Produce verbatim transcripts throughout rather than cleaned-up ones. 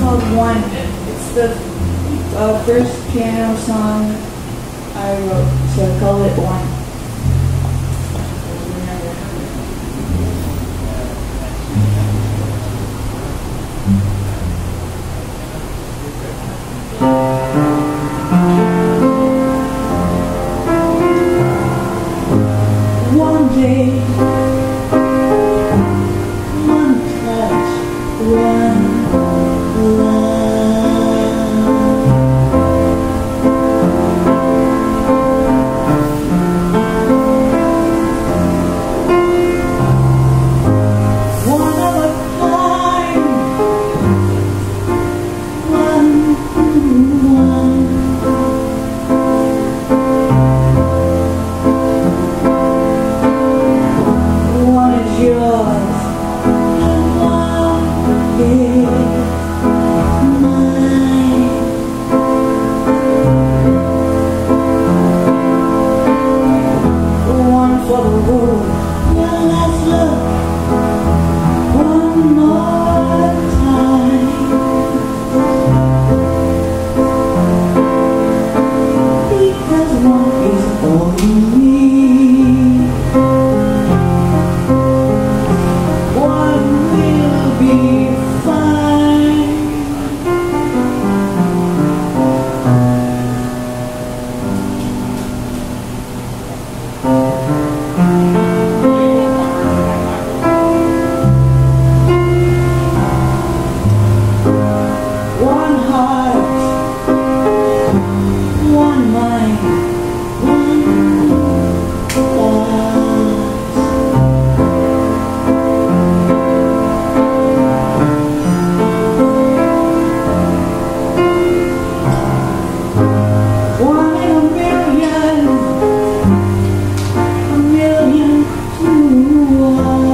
called One. It's the uh, first piano song I wrote, so I call it One. One day, one touch, one love. One of a kind, one, one. One is yours, and one is mine. One for the world. Well, let's look one more time, because one is all you need. One will be fine. One heart, one mind, one thought. One in a million, a million to one.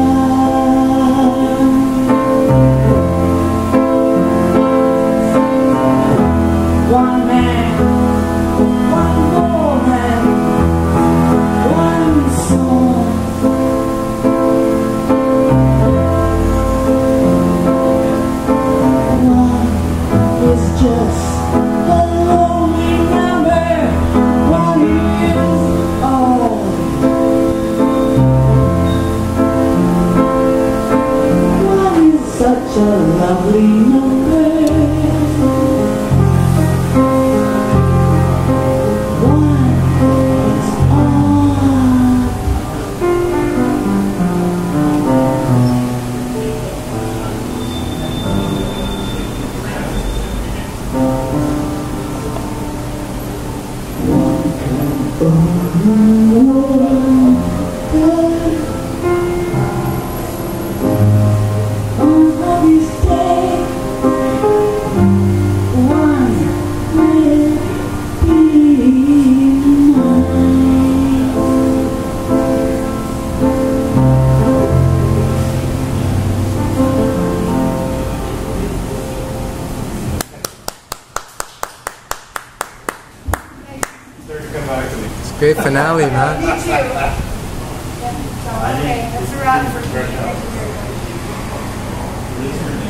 One man, one woman, one song. One is just a lonely number. One is all. One is such a lovely number. It's a great finale, man. Me too. Okay, that's a wrap for me.